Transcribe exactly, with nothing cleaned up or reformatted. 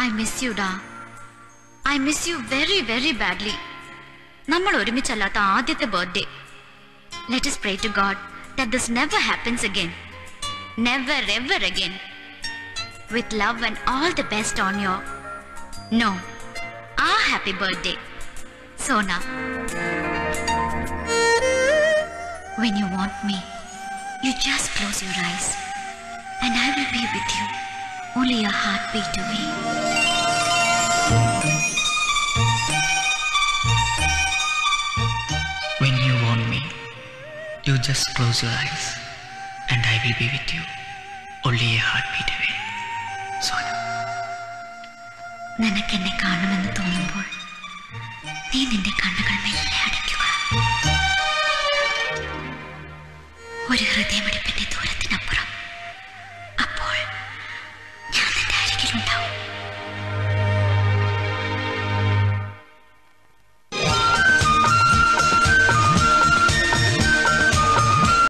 I miss you, da. I miss you very, very badly. നമ്മൾ ഒരുമിച്ചല്ലാത്ത ആദ്യത്തെ birthday. Let us pray to God that this never happens again. Never ever again. With love and all the best on your no, our happy birthday, Sona. When you want me, you just close your eyes and I will be with you. Only your heartbeat away. When you want me, you just close your eyes and I will be with you. Only a heartbeat away. Sona. നിനക്കെന്നെ കാണുമെന്ന് തോന്നുമ്പോൾ നീ നിന്റെ കണ്ണുകൾ മെല്ലെ അടയ്ക്കുക. ഒരു ഹൃദയമിടിപ്പിന്റെ ദൂരത്തിനപ്പുറം